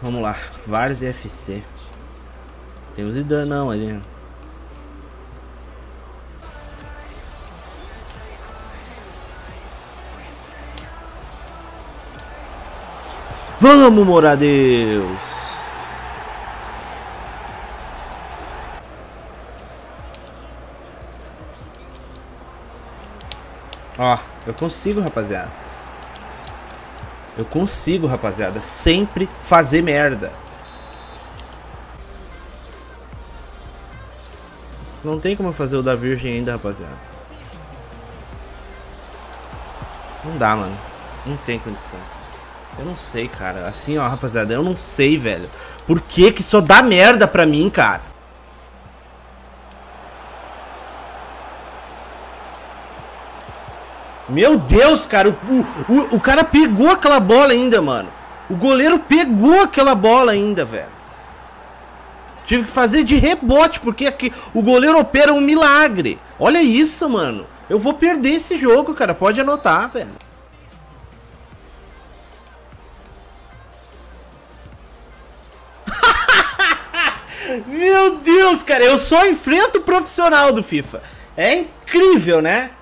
Vamos lá. Vários FC. Tem o Zidanão ali. Vamos, Moradeus! Ó, eu consigo, rapaziada. Eu consigo, rapaziada. Sempre fazer merda. Não tem como fazer o da Virgem ainda, rapaziada. Não dá, mano. Não tem condição. Eu não sei, cara. Assim, ó, rapaziada. Eu não sei, velho. Por que que só dá merda pra mim, cara? Meu Deus, cara. O cara pegou aquela bola ainda, mano. O goleiro pegou aquela bola ainda, velho. Tive que fazer de rebote, porque aqui o goleiro opera um milagre. Olha isso, mano. Eu vou perder esse jogo, cara. Pode anotar, velho. Meu Deus, cara. Eu só enfrento o profissional do FIFA. É incrível, né?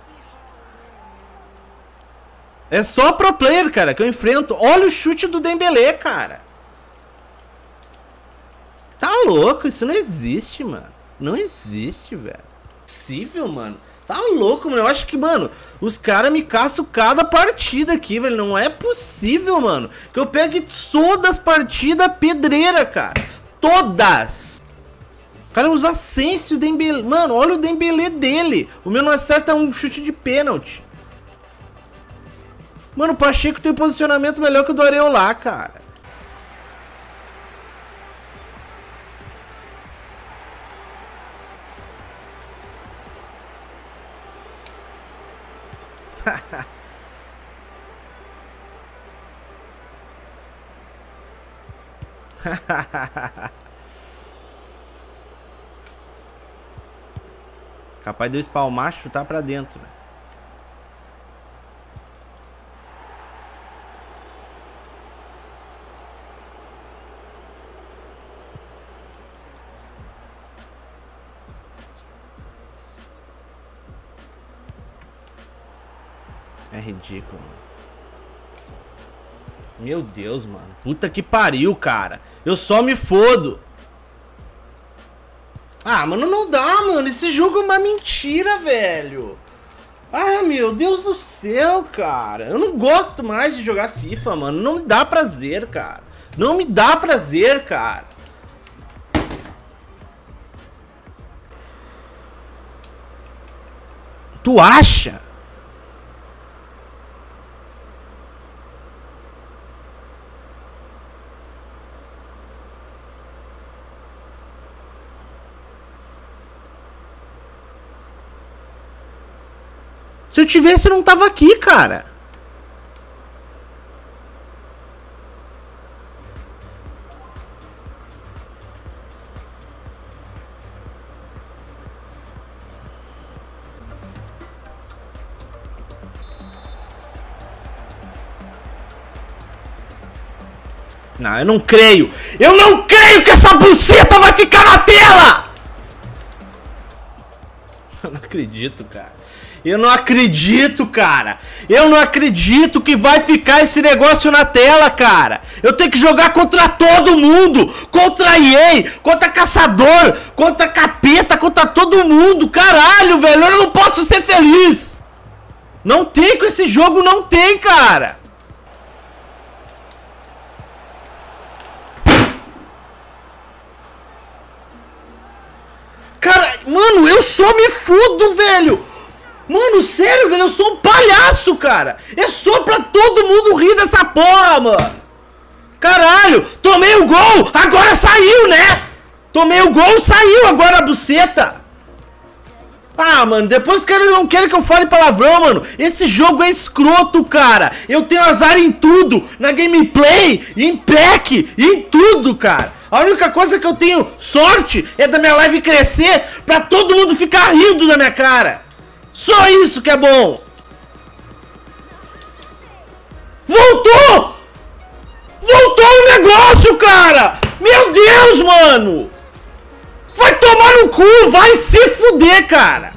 É só pro player, cara, que eu enfrento. Olha o chute do Dembélé, cara. Tá louco, isso não existe, mano. Não existe, velho. Possível, mano. Tá louco, mano. Eu acho que, mano, os caras me caçam cada partida aqui, velho. Não é possível, mano, que eu pegue todas as partidas pedreira, cara. Todas. O cara usa Sense o Dembélé. Mano, olha o Dembélé dele. O meu não acerta um chute de pênalti. Mano, o Pacheco tem posicionamento melhor que o do Areola, cara. Capaz de eu espalmar, chutar pra dentro, né? É ridículo, mano. Meu Deus, mano. Puta que pariu, cara. Eu só me fodo. Ah, mano, não dá, mano. Esse jogo é uma mentira, velho. Ah, meu Deus do céu, cara. Eu não gosto mais de jogar FIFA, mano. Não me dá prazer, cara. Não me dá prazer, cara. Tu acha? Se eu tivesse, eu não tava aqui, cara. Não, eu não creio. Eu não creio que essa buceta vai ficar na tela! Eu não acredito, cara. Eu não acredito, cara. Eu não acredito que vai ficar esse negócio na tela, cara. Eu tenho que jogar contra todo mundo. Contra EA, contra Caçador, contra Capeta, contra todo mundo. Caralho, velho. Eu não posso ser feliz. Não tem com esse jogo, não tem, cara. Cara, mano, eu só me fudo, velho. Mano, sério, velho, eu sou um palhaço, cara. É só pra todo mundo rir dessa porra, mano. Caralho, tomei o gol, agora saiu, né? Tomei o gol, saiu agora a buceta. Ah, mano, depois os caras não querem que eu fale palavrão, mano. Esse jogo é escroto, cara. Eu tenho azar em tudo. Na gameplay, em pack, em tudo, cara. A única coisa que eu tenho sorte é da minha live crescer pra todo mundo ficar rindo da minha cara. Só isso que é bom. Voltou! Voltou o negócio, cara! Meu Deus, mano! Vai tomar no cu! Vai se fuder, cara!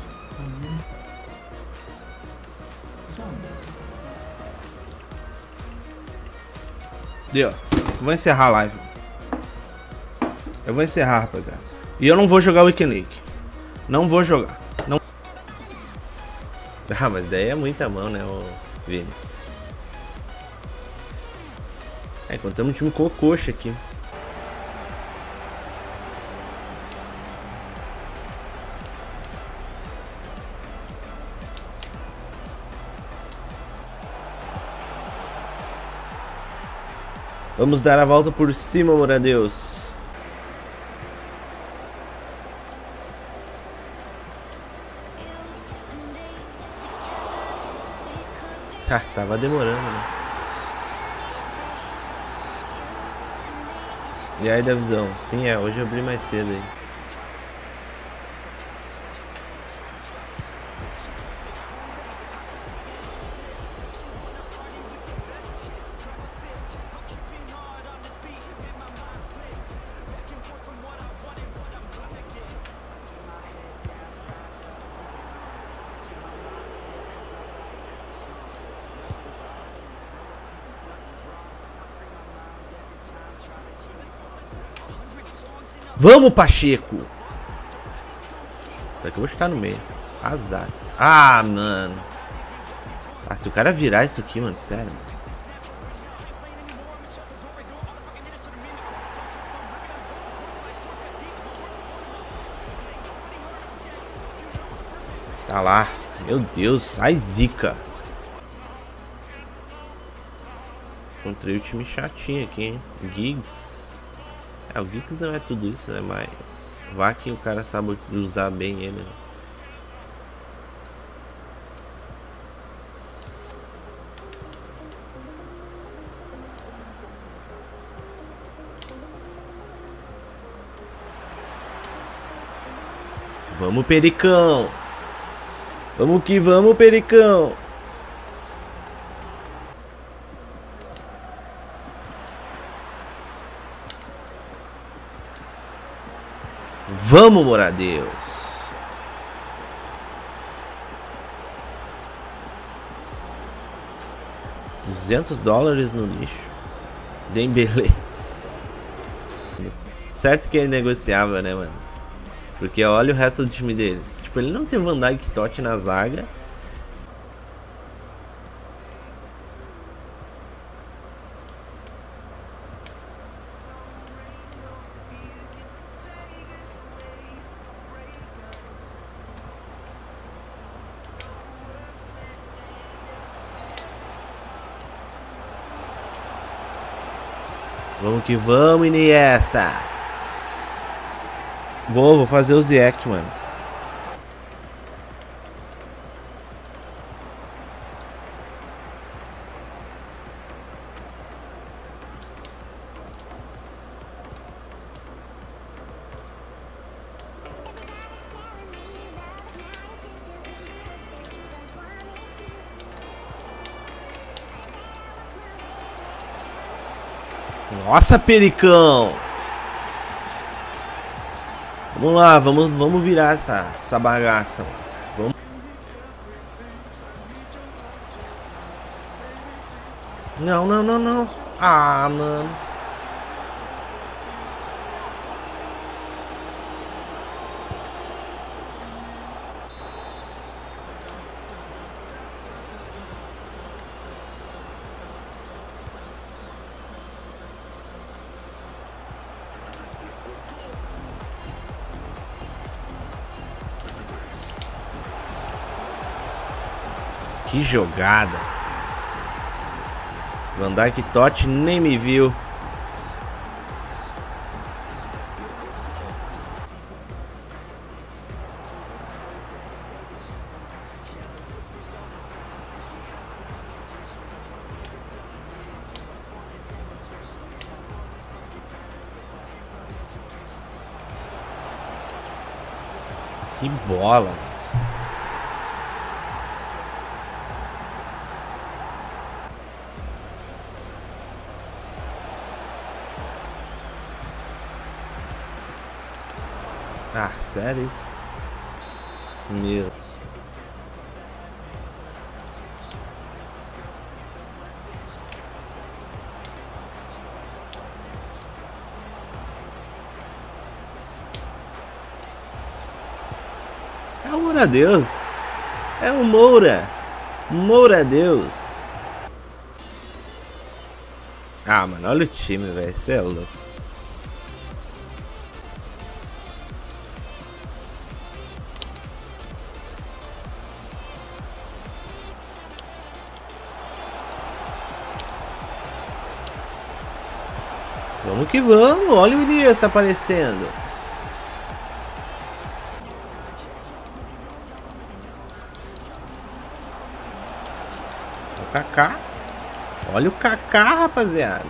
Deu. Vou encerrar a live. Eu vou encerrar, rapaziada. E eu não vou jogar o Weekend League. Não vou jogar. Não... Ah, mas daí é muita mão, né, ô Vini? É, contamos um time com o coxa aqui. Vamos dar a volta por cima, Moradeus. Ah, tava demorando, né? E aí, Davizão? Sim, hoje eu abri mais cedo aí. Vamos, Pacheco! Só que eu vou chutar no meio. Azar. Ah, mano. Ah, se o cara virar isso aqui, mano, sério. Tá lá. Meu Deus, ai zica. Encontrei o time chatinho aqui, hein? Giggs. É, o Giggs não é tudo isso, né? Mas vá que o cara sabe usar bem ele, né? Vamos, Pericão! Vamos que vamos, Pericão! Vamos, Moradeus! $200 no lixo. Dembélé. Certo que ele negociava, né, mano? Porque olha o resto do time dele. Tipo, ele não tem Van Dijk, Totti na zaga. Vamos que vamos, Iniesta. Vou fazer o Ziyech, mano. Nossa, Pericão! Vamos lá, vamos virar essa bagaça. Vamos. Não, não, não, não. Ah, mano. Que jogada. Van Dijk, Totti nem me viu. Que bola. Ah, sério isso? Meu. É o Moura Deus. É o Moura. Moura Deus. Ah, mano, olha o time, velho. Cê é louco. Vamos que vamos. Olha o Elias tá aparecendo. O Kaká. Olha o Kaká, rapaziada.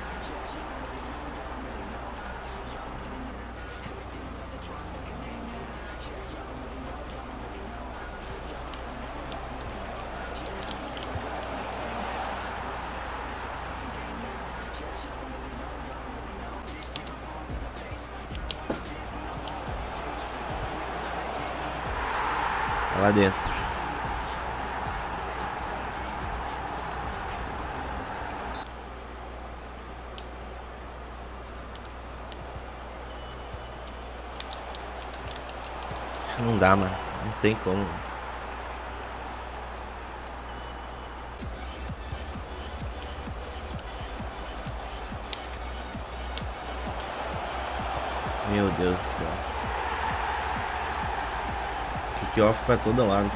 Tá lá dentro. Não dá, mano. Não tem como. Meu Deus do céu. Kick-off pra todo lado.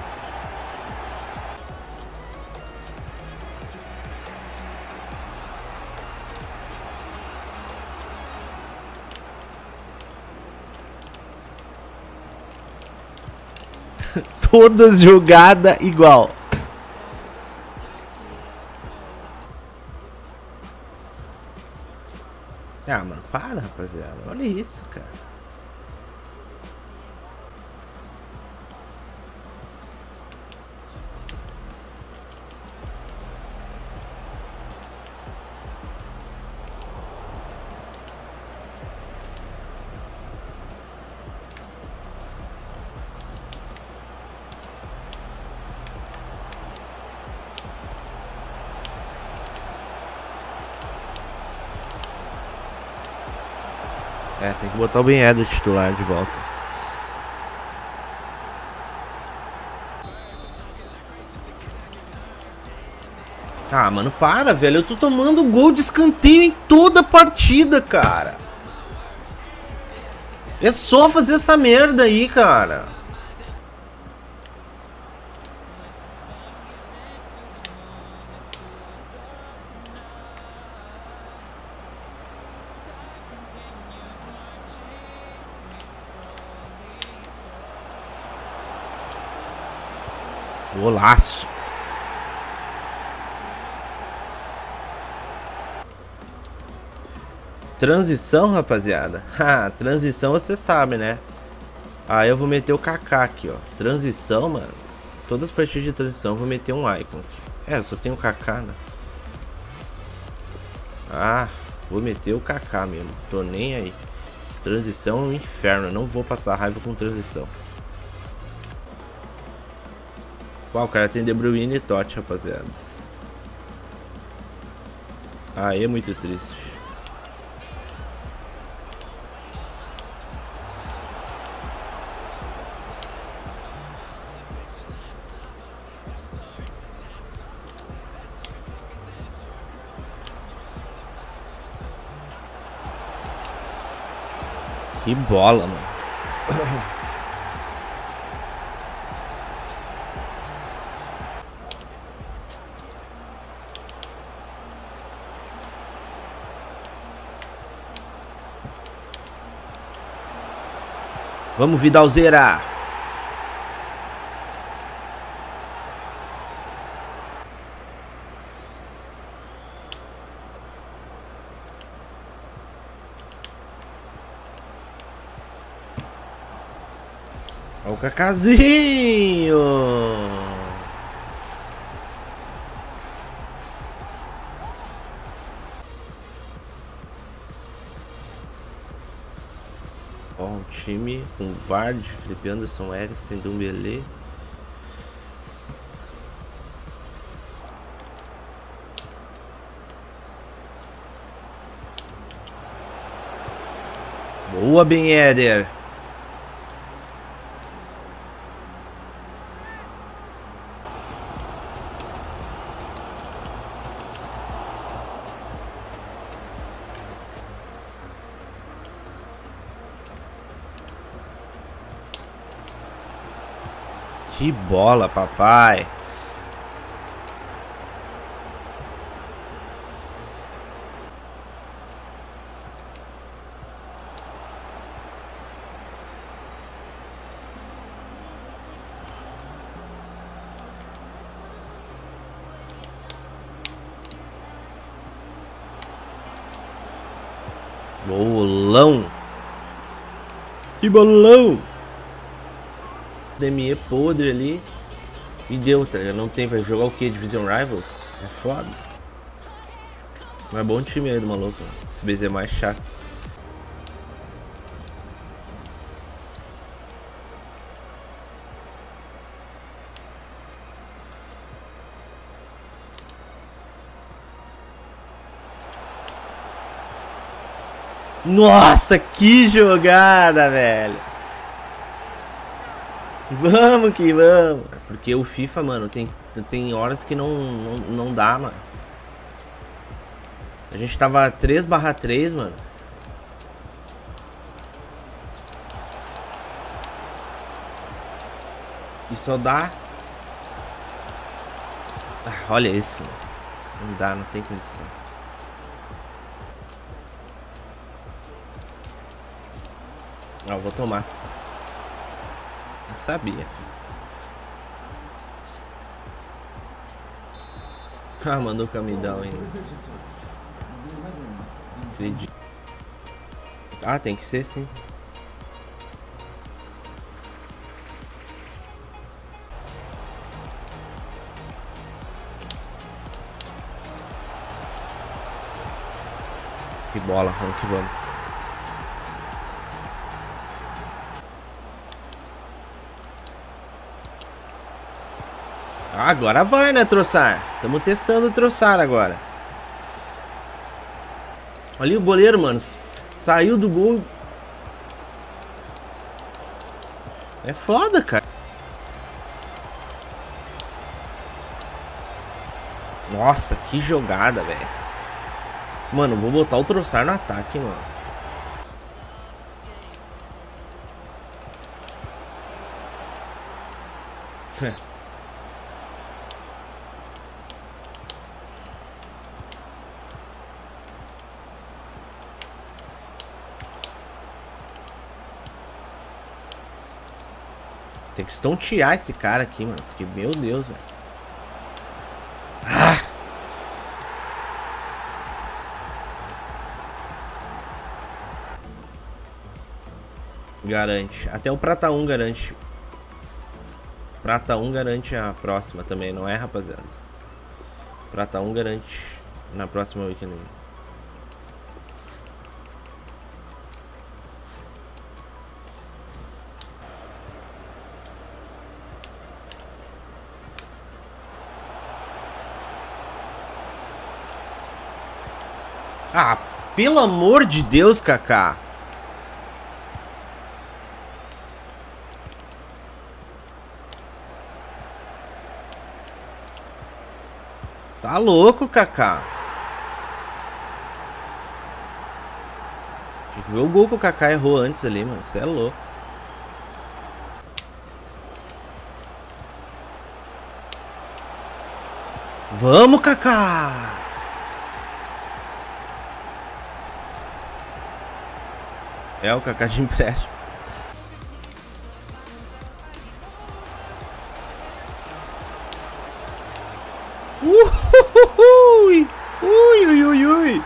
Todas jogadas igual. Ah, mano, para, rapaziada. Olha isso, cara. É, tem que botar o Ben Yedder titular de volta. Ah, mano, para, velho. Eu tô tomando gol de escanteio em toda partida, cara. É só fazer essa merda aí, cara. Golaço. Transição, rapaziada. Ah, transição você sabe, né? Aí eu vou meter o Kaká aqui, ó. Transição, mano. Todas as partidas de transição eu vou meter um icon aqui. É, eu só tenho o Kaká, né? Ah, vou meter o Kaká mesmo. Tô nem aí. Transição é um inferno. Eu não vou passar raiva com transição. Uau, o cara tem De Bruyne e Totti, rapaziada. Aí é muito triste. Que bola, mano. Vamos, Vidalzeira. Olha o Cacazinho. Ó, um time com Vard, Felipe Anderson, Eriksen, Dumbele. Boa, Ben Yedder. Que bola, papai. Bolão. Que bolão. DME podre ali. E deu, tá ligado? Não tem, vai jogar o que? Division Rivals? É foda. Mas é bom time aí do maluco. Esse BZ é mais chato. Nossa, que jogada, velho. Vamos que vamos. Porque o FIFA, mano, tem horas que não dá, mano. A gente tava 3/3, mano. E só dá. Ah, olha isso. Não dá, não tem condição. Ah, eu vou tomar. Eu sabia. Ah, mandou o camidão ainda. Acredito. Ah, tem que ser sim. Que bola, vamos que vamos. Agora vai, né, Trossard? Estamos testando o Trossard agora. Olha o goleiro, mano. Saiu do gol. É foda, cara. Nossa, que jogada, velho. Mano, vou botar o Trossard no ataque, mano. Tem que estontear esse cara aqui, mano. Porque, meu Deus, velho. Ah! Garante. Até o Prata 1 garante. Prata 1 garante a próxima também, não é, rapaziada? Prata 1 garante na próxima weekend. Ah, pelo amor de Deus, Kaká. Tá louco, Kaká. Tinha que ver o gol que o Kaká errou antes ali, mano. Você é louco. Vamos, Kaká. É o Kaká de empréstimo. Ui, ui, ui, ui.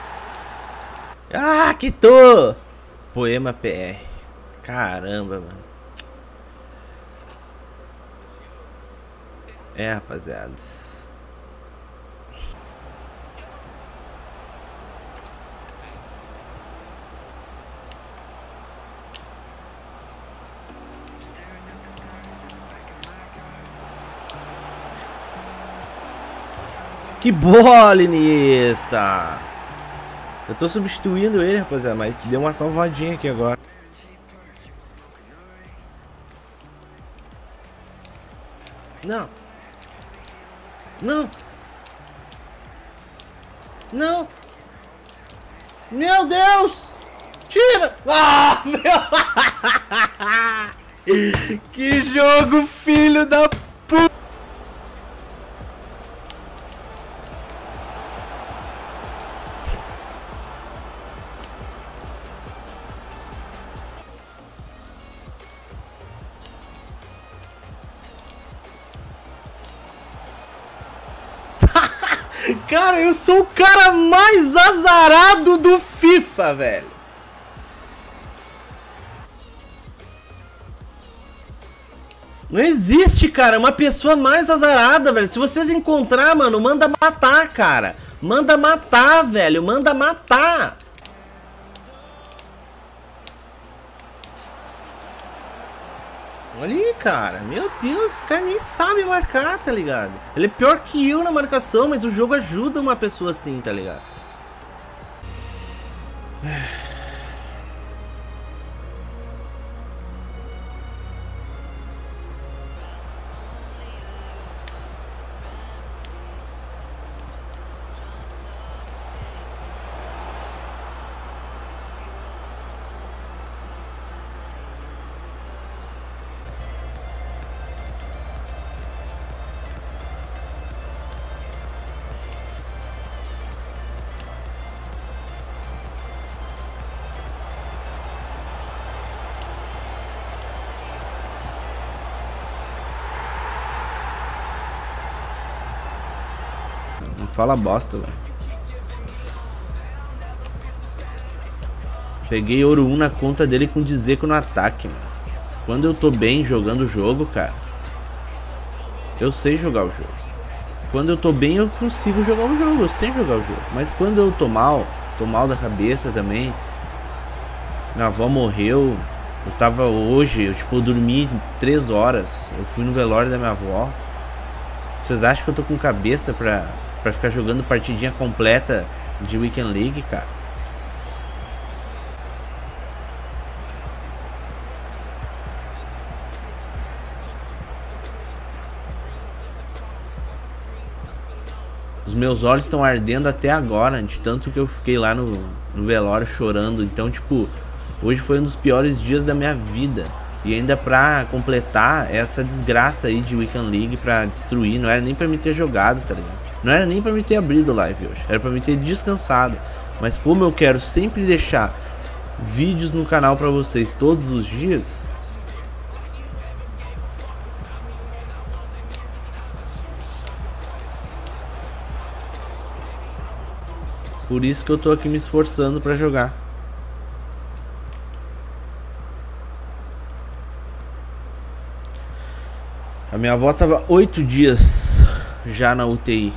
Ah, quitou. Poema PR. Caramba, mano. É, rapaziada. Que bola, Iniesta! Eu tô substituindo ele, rapaziada, mas deu uma salvadinha aqui agora. Não. Não. Não. Meu Deus. Tira. Ah, meu. Que jogo, filho da puta. Cara, eu sou o cara mais azarado do FIFA, velho. Não existe, cara, uma pessoa mais azarada, velho. Se vocês encontrar, mano, manda matar, cara. Manda matar, velho. Manda matar. Olha aí, cara. Meu Deus, esse cara nem sabe marcar, tá ligado? Ele é pior que eu na marcação, mas o jogo ajuda uma pessoa assim, tá ligado? Não fala bosta, velho. Peguei ouro 1 na conta dele com Dzeko no ataque, mano. Quando eu tô bem jogando o jogo, cara, eu sei jogar o jogo. Quando eu tô bem, eu consigo jogar o jogo. Eu sei jogar o jogo. Mas quando eu tô mal da cabeça também. Minha avó morreu. Eu tava hoje, eu dormi 3 horas. Eu fui no velório da minha avó. Vocês acham que eu tô com cabeça pra ficar jogando partidinha completa de Weekend League, cara? Os meus olhos estão ardendo até agora, de tanto que eu fiquei lá no velório chorando. Então, tipo, hoje foi um dos piores dias da minha vida. E ainda pra completar essa desgraça aí de Weekend League pra destruir. Não era nem pra me ter jogado, tá ligado? Não era nem pra me ter abrido live hoje. Era pra me ter descansado. Mas como eu quero sempre deixar vídeos no canal pra vocês todos os dias, por isso que eu tô aqui me esforçando pra jogar. A minha avó tava 8 dias já na UTI.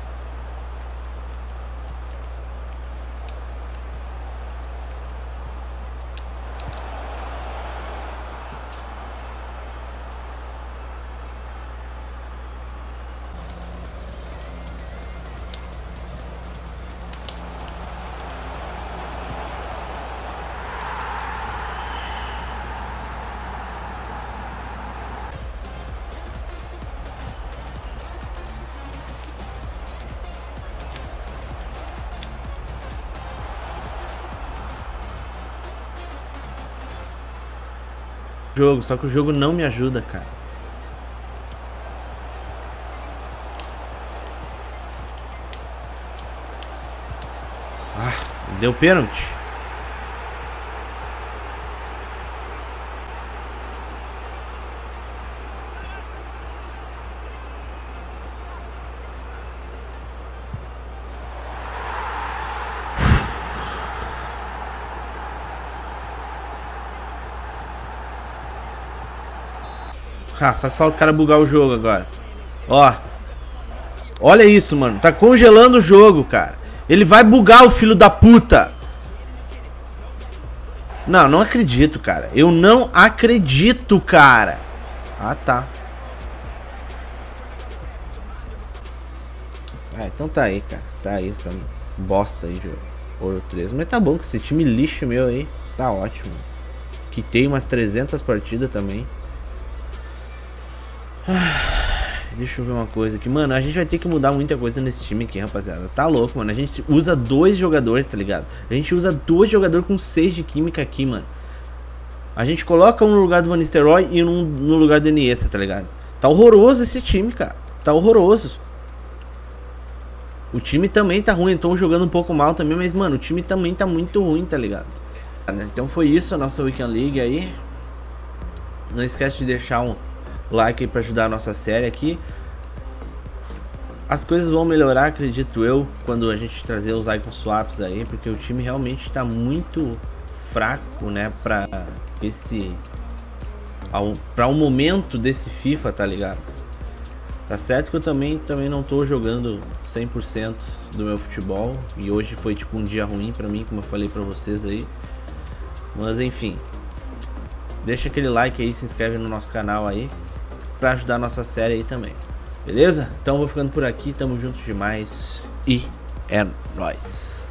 Só que o jogo não me ajuda, cara. Ah, deu pênalti. Ah, só que falta o cara bugar o jogo agora. Ó. Olha isso, mano. Tá congelando o jogo, cara. Ele vai bugar o filho da puta. Não, não acredito, cara. Eu não acredito, cara. Ah, tá. Ah, então tá aí, cara. Tá aí essa bosta aí de Ouro 3. Mas tá bom que esse time lixo meu aí tá ótimo. Que tem umas 300 partidas também. Deixa eu ver uma coisa aqui. Mano, a gente vai ter que mudar muita coisa nesse time aqui, rapaziada. Tá louco, mano. A gente usa 2 jogadores, tá ligado? A gente usa 2 jogadores com 6 de química aqui, mano. A gente coloca um no lugar do Van Nistelrooy e um no lugar do Iniesta, tá ligado? Tá horroroso esse time, cara. Tá horroroso. O time também tá ruim. Estão jogando um pouco mal também, mas, mano, o time também tá muito ruim, tá ligado? Então foi isso a nossa Weekend League aí. Não esquece de deixar um like aí pra ajudar a nossa série aqui. As coisas vão melhorar, acredito eu, quando a gente trazer os icon swaps aí, porque o time realmente tá muito fraco, né, pra o momento desse FIFA, tá ligado? Tá certo que eu também não tô jogando 100% do meu futebol, e hoje foi tipo um dia ruim pra mim, como eu falei pra vocês aí. Mas enfim, deixa aquele like aí, se inscreve no nosso canal aí, pra ajudar a nossa série aí também. Beleza? Então vou ficando por aqui, tamo junto demais e é nóis.